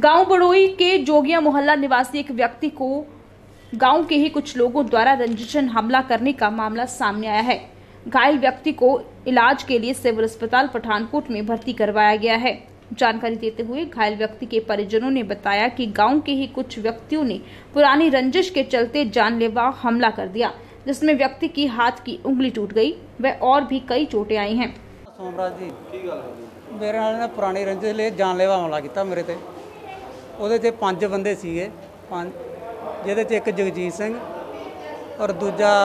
गांव बड़ोई के जोगिया मोहल्ला निवासी एक व्यक्ति को गांव के ही कुछ लोगों द्वारा रंजिशन हमला करने का मामला सामने आया है। घायल व्यक्ति को इलाज के लिए सिविल अस्पताल पठानकोट में भर्ती करवाया गया है। जानकारी देते हुए घायल व्यक्ति के परिजनों ने बताया कि गांव के ही कुछ व्यक्तियों ने पुरानी रंजिश के चलते जानलेवा हमला कर दिया, जिसमें व्यक्ति की हाथ की उंगली टूट गई व और भी कई चोटें आई हैं। सोमराज जी मेरे नाल ने पुरानी रंजिश ले जानलेवा हमला किया मेरे ते। ਉਹਦੇ 'ਚ 5 ਬੰਦੇ ਸੀਗੇ, ਜਿਹਦੇ 'ਚ ਇੱਕ ਜਗਜੀਤ ਸਿੰਘ ਔਰ ਦੂਜਾ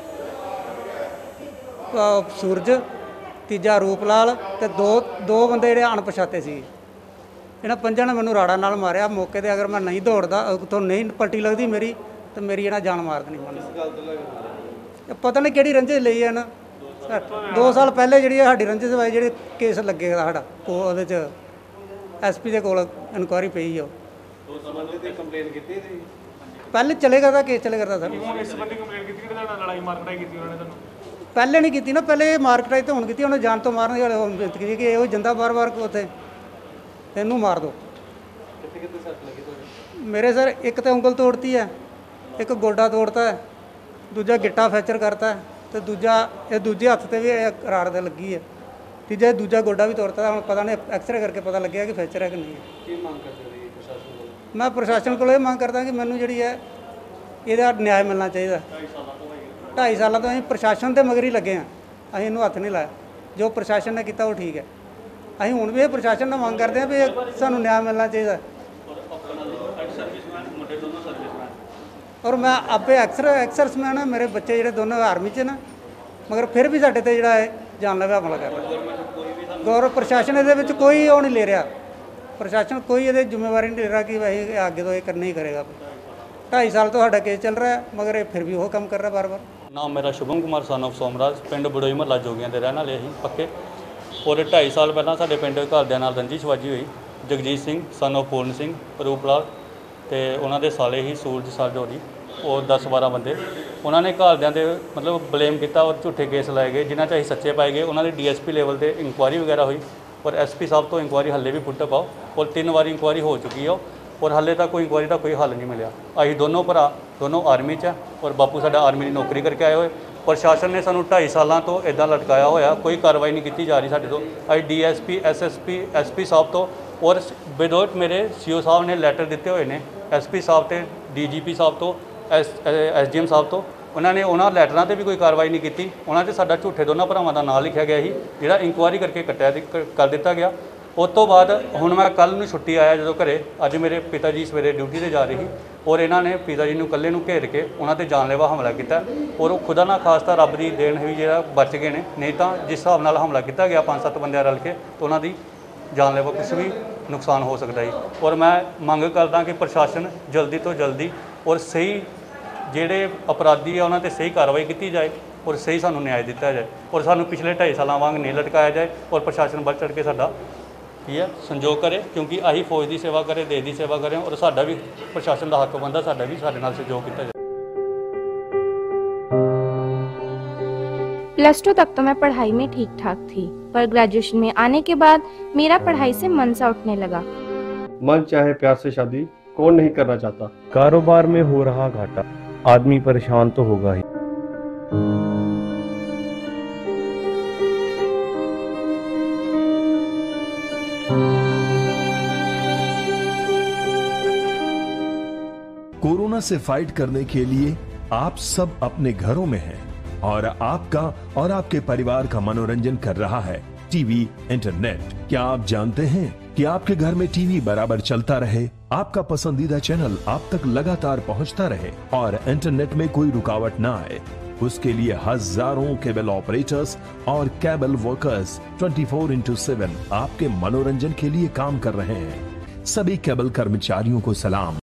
ਸੂਰਜ, ਤੀਜਾ ਰੂਪਲਾਲ ਤੇ ਦੋ ਬੰਦੇ ਜਿਹੜੇ ਅਣਪਛਾਤੇ ਸੀ। ਇਹਨਾਂ ਪੰਜਾਂ ਨੇ ਮੈਨੂੰ ਰਾੜਾ ਨਾਲ ਮਾਰਿਆ ਮੌਕੇ ਤੇ। ਅਗਰ ਮੈਂ ਨਹੀਂ ਦੌੜਦਾ ਤੋਂ ਨਹੀਂ ਪਲਟੀ ਲੱਗਦੀ ਮੇਰੀ ਤੇ ਮੇਰੀ ਇਹਨਾਂ ਜਾਨ ਮਾਰ ਦੇਣੀ ਮੈਨੂੰ। ਪਤਾ ਨਹੀਂ ਕਿਹੜੀ ਰੰਜਿਸ਼ ਲਈ ਹੈ ਨਾ। 2 ਸਾਲ ਪਹਿਲੇ ਜਿਹੜੀ ਸਾਡੀ ਰੰਜਿਸ਼ ਵਾਈ ਜਿਹੜੇ ਕੇਸ ਲੱਗੇ ਸਾਡਾ ਉਹਦੇ 'ਚ ਐਸਪੀ ਦੇ ਕੋਲ ਇਨਕੁਆਇਰੀ ਪਈ। ਉਹ ਕੰਪਲੇਨ ਕੀਤੀ ਸੀ ਪਹਿਲੇ ਚਲੇ ਕਰਦਾ ਕੇਸ ਚਲੇ ਕਰਦਾ ਸਰ। ਹੁਣ ਇਸ ਬੰਦੇ ਕੰਪਲੇਨ ਕੀਤੀ ਕਿ ਤੁਹਾਡਾ ਲੜਾਈ ਮਾਰਕਟਾਈ ਕੀਤੀ ਉਹਨਾਂ ਨੇ ਤੁਹਾਨੂੰ? ਪਹਿਲੇ ਨਹੀਂ ਕੀਤੀ ਨਾ, ਪਹਿਲੇ ਮਾਰਕਟਾਈ ਤੇ ਹੁਣ ਕੀਤੀ। ਉਹਨੇ ਜਾਨ ਤੋਂ ਮਾਰਨ ਵਾਲੇ ਹੁਣ ਬੇਨਤੀ ਕੀਤੀ ਕਿ ਇਹੋ ਜਿੰਦਾ ਬਾਰ-ਬਾਰ ਉੱਥੇ ਇਹਨੂੰ ਮਾਰ ਦਿਓ। ਕਿੱਥੇ ਕਿੱਥੇ ਸੱਟ ਲੱਗੀ ਤੁਹਾਨੂੰ? ਮੇਰੇ ਸਰ ਇੱਕ ਤੇ ਉਂਗਲ ਤੋੜਤੀ ਹੈ, ਇੱਕ ਗੋਡਾ ਤੋੜਤਾ ਹੈ, ਦੂਜਾ ਗਿੱਟਾ ਫ੍ਰੈਕਚਰ ਕਰਤਾ ਤੇ ਦੂਜੇ ਹੱਥ ਤੇ ਵੀ ਰਾੜ ਦੇ ਲੱਗੀ ਹੈ, ਤੀਜਾ ਦੂਜਾ ਗੋਡਾ ਵੀ ਤੋੜਤਾ। ਹੁਣ ਪਤਾ ਨਹੀਂ ਐਕਸਰੇ ਕਰਕੇ ਪਤਾ ਲੱਗਿਆ ਕਿ ਫ੍ਰੈਕਚਰ ਹੈ ਕਿ ਨਹੀਂ। ਕੀ ਮੰਗ ਕਰਦੇ ਹੋ ਪ੍ਰਸ਼ਾਸਨ ਕੋਲ? ਮੈਂ ਪ੍ਰਸ਼ਾਸਨ ਕੋਲ ਇਹ ਮੰਗ ਕਰਦਾ ਕਿ ਮੈਨੂੰ ਜਿਹੜੀ ਹੈ ਇਹਦਾ ਨਿਆਂ ਮਿਲਣਾ ਚਾਹੀਦਾ। 2.5 ਸਾਲਾਂ ਤੋਂ ਅਸੀਂ ਪ੍ਰਸ਼ਾਸਨ ਦੇ ਮਗਰ ਹੀ ਲੱਗੇ ਹਾਂ, ਅਸੀਂ ਇਹਨੂੰ ਹੱਥ ਨਹੀਂ ਲਾਇਆ। ਜੋ ਪ੍ਰਸ਼ਾਸਨ ਨੇ ਕੀਤਾ ਉਹ ਠੀਕ ਹੈ। ਅਸੀਂ ਹੁਣ ਵੀ ਇਹ ਪ੍ਰਸ਼ਾਸਨ ਨਾਲ ਮੰਗ ਕਰਦੇ ਹਾਂ ਵੀ ਸਾਨੂੰ ਨਿਆਂ ਮਿਲਣਾ ਚਾਹੀਦਾ। ਔਰ ਮੈਂ ਆਪੇ ਐਕਸਰਸਮੈਨ ਹਾਂ, ਮੇਰੇ ਬੱਚੇ ਜਿਹੜੇ ਦੋਨੋਂ ਆਰਮੀ 'ਚ ਨਾ, ਮਗਰ ਫਿਰ ਵੀ ਸਾਡੇ ਤੇ ਜਿਹੜਾ ਹੈ ਜਾਨਲੇਵਾ ਹਮਲਾ ਕਰ ਰਿਹਾ। ਗੌਰਵ ਪ੍ਰਸ਼ਾਸਨ ਇਹਦੇ ਵਿੱਚ ਕੋਈ ਉਹ ਨਹੀਂ ਲੈ ਰਿਹਾ। ਪ੍ਰਸ਼ਾਸਨ ਕੋਈ ਇਹਦੇ ਜ਼ਿੰਮੇਵਾਰੀ ਨਹੀਂ ਲੈ ਰਿਹਾ ਕਿ ਭਾਈ ਅੱਗੇ ਤੋਂ ਇਹ ਕਰਨਾ ਹੀ ਕਰੇਗਾ। 2.5 ਸਾਲ ਤੋਂ ਸਾਡਾ ਕੇਸ ਚੱਲ ਰਿਹਾ ਹੈ, ਮਗਰ ਇਹ ਫਿਰ ਵੀ ਉਹ ਕੰਮ ਕਰ ਰਿਹਾ ਬਾਰ-ਬਾਰ। ਨਾਮ ਮੇਰਾ ਸ਼ੁਭਮ ਕੁਮਾਰ ਸਨ ਆਫ ਸੋਮਰਾਜ, ਪਿੰਡ ਬੜੋਈ ਮਹੱਲਾ ਜੋਗੀਆਂ ਦੇ ਰਹਿਣ ਵਾਲੇ ਅਸੀਂ ਪੱਕੇ। ਔਰ 2.5 ਸਾਲ ਪਹਿਲਾਂ ਸਾਡੇ ਪਿੰਡ ਘਰਦਿਆਂ ਨਾਲ ਰੰਜਿਸ਼ਬਾਜੀ ਹੋਈ। ਜਗਜੀਤ ਸਿੰਘ ਸਨ ਆਫ ਪੂਰਨ ਸਿੰਘ ਰੂਪਲਾਲ ਤੇ ਉਹਨਾਂ ਦੇ ਸਾਲੇ ਹੀ ਸੂਰਜ ਸਾਜੋਰੀ, ਉਹ 10-12 ਬੰਦੇ, ਉਹਨਾਂ ਨੇ ਘਰਦਿਆਂ ਦੇ ਮਤਲਬ ਬਲੇਮ ਕੀਤਾ ਔਰ ਝੂਠੇ ਕੇਸ ਲਾਏ ਗਏ, ਜਿਨ੍ਹਾਂ 'ਚ ਅਸੀਂ ਸੱਚੇ ਪਾਏ ਗਏ। ਉਹਨਾਂ ਦੀ DSP ਲੈਵਲ ਤੇ ਇਨਕੁਆਇਰੀ ਵਗੈਰਾ ਹੋਈ ਔਰ SP ਸਾਹਿਬ ਤੋਂ ਇਨਕੁਆਇਰੀ ਹੱਲੇ ਵੀ ਪੁੱਟ ਪਾਓ ਔਰ 3 ਵਾਰੀ ਇਨਕੁਆਇਰੀ ਹੋ ਚੁੱਕੀ ਹੈ ਔਰ ਹੱਲੇ ਤੱਕ ਕੋਈ ਇਨਕੁਆਇਰੀ ਦਾ ਕੋਈ ਹੱਲ ਨਹੀਂ ਮਿਲਿਆ। ਅਸੀਂ ਦੋਨੋਂ ਭਰਾ ਦੋਨੋਂ ਆਰਮੀ 'ਚ ਔਰ ਬਾਪੂ ਸਾਡਾ ਆਰਮੀ ਦੀ ਨੌਕਰੀ ਕਰਕੇ ਆਏ ਹੋਏ। ਪ੍ਰਸ਼ਾਸਨ ਨੇ ਸਾਨੂੰ 2.5 ਸਾਲਾਂ ਤੋਂ ਇੱਦਾਂ ਲਟਕਾਇਆ ਹੋਇਆ, ਕੋਈ ਕਾਰਵਾਈ ਨਹੀਂ ਕੀਤੀ ਜਾ ਰਹੀ ਸਾਡੇ ਤੋਂ। ਅਸੀਂ DSP SSP SP ਸਾਹਿਬ ਤੋਂ ਔਰ ਵਿਦਆਊਟ ਮੇਰੇ CO ਸਾਹਿਬ ਨੇ ਲੈਟਰ ਦਿੱਤੇ ਹੋਏ ਨੇ SP ਸਾਹਿਬ ਤੇ DGP ਸਾਹਿਬ ਤੋਂ SDM ਸਾਹਿਬ ਤੋਂ। ਉਹਨਾਂ ਲੈਟਰਾਂ ਤੇ ਵੀ ਕੋਈ ਕਾਰਵਾਈ ਨਹੀਂ ਕੀਤੀ। ਉਹਨਾਂ 'ਚ ਸਾਡਾ ਝੂਠੇ ਦੋਨਾਂ ਭਰਾਵਾਂ ਦਾ ਨਾਂ ਲਿਖਿਆ ਗਿਆ ਸੀ, ਜਿਹੜਾ ਇਨਕੁਆਇਰੀ ਕਰਕੇ ਕਰ ਦਿੱਤਾ ਗਿਆ। ਉਸ ਤੋਂ ਬਾਅਦ ਹੁਣ ਮੈਂ ਕੱਲ੍ਹ ਨੂੰ ਛੁੱਟੀ ਆਇਆ ਜਦੋਂ ਘਰੇ। ਅੱਜ ਮੇਰੇ ਪਿਤਾ ਜੀ ਸਵੇਰੇ ਡਿਊਟੀ 'ਤੇ ਜਾ ਰਹੇ ਸੀ ਔਰ ਇਹਨਾਂ ਨੇ ਪਿਤਾ ਜੀ ਨੂੰ ਇਕੱਲੇ ਨੂੰ ਘੇਰ ਕੇ ਉਹਨਾਂ 'ਤੇ ਜਾਨਲੇਵਾ ਹਮਲਾ ਕੀਤਾ ਔਰ ਉਹ ਖੁਦਾ ਨਾ ਖਾਸਤਾ ਰੱਬ ਦੀ ਦੇਣ ਹੋਈ ਜਿਹੜਾ ਬਚ ਗਏ ਨੇ, ਨਹੀਂ ਤਾਂ ਜਿਸ ਹਿਸਾਬ ਨਾਲ ਹਮਲਾ ਕੀਤਾ ਗਿਆ 5-7 ਬੰਦਿਆਂ ਰਲ ਕੇ, ਤਾਂ ਉਹਨਾਂ ਦੀ ਜਾਨਲੇਵਾ ਕੁਛ ਵੀ ਨੁਕਸਾਨ ਹੋ ਸਕਦਾ ਜੀ। ਔਰ ਮੈਂ ਮੰਗ ਕਰਦਾ ਕਿ ਪ੍ਰਸ਼ਾਸਨ ਜਲਦੀ ਤੋਂ ਜਲਦੀ ਔਰ ਸਹੀ ਜਿਹੜੇ ਅਪਰਾਧੀ ਆ ਉਹਨਾਂ 'ਤੇ ਸਹੀ ਕਾਰਵਾਈ ਕੀਤੀ ਜਾਏ ਔਰ ਸਹੀ ਸਾਨੂੰ ਨਿਆਂ ਦਿੱਤਾ ਜਾਏ ਔਰ ਸਾਨੂੰ ਪਿਛਲੇ 2.5 ਸਾਲਾਂ ਵਾਂਗ ਨਹੀਂ ਲਟਕਾਇਆ ਜਾਏ ਔਰ ਪ੍ਰਸ਼ਾਸਨ ਵੱਧ ਚੜ੍ਹ ਕੇ ਸਾਡਾ ਕੀ ਹੈ ਸੰਯੋਗ ਕਰੇ, ਕਿਉਂਕਿ ਆਹੀ ਫੌਜ ਦੀ ਸੇਵਾ ਕਰੇ, ਦੇਸ਼ ਦੀ ਸੇਵਾ ਕਰੇ ਔਰ ਸਾਡਾ ਵੀ ਪ੍ਰਸ਼ਾਸਨ ਦਾ ਹੱਕ ਬਣਦਾ, ਸਾਡਾ ਵੀ ਸਾਡੇ ਨਾਲ ਸਹਿਯੋਗ ਕੀਤਾ ਜਾਏ। +2 तक तो मैं पढ़ाई में ठीक ठाक थी, पर ग्रेजुएशन में आने के बाद मेरा पढ़ाई से मन सा उठने लगा। मन चाहे प्यार से शादी कौन नहीं करना चाहता। कारोबार में हो रहा घाटा, आदमी परेशान तो होगा ही। कोरोना से फाइट करने के लिए आप सब अपने घरों में हैं और आपका और आपके परिवार का मनोरंजन कर रहा है टीवी इंटरनेट। क्या आप जानते हैं कि आपके घर में टीवी बराबर चलता रहे, आपका पसंदीदा चैनल आप तक लगातार पहुंचता रहे और इंटरनेट में कोई रुकावट ना आए? उसके लिए हजारों केबल ऑपरेटर्स और केबल वर्कर्स 24/7 आपके मनोरंजन के लिए काम कर रहे हैं। सभी केबल कर्मचारियों को सलाम।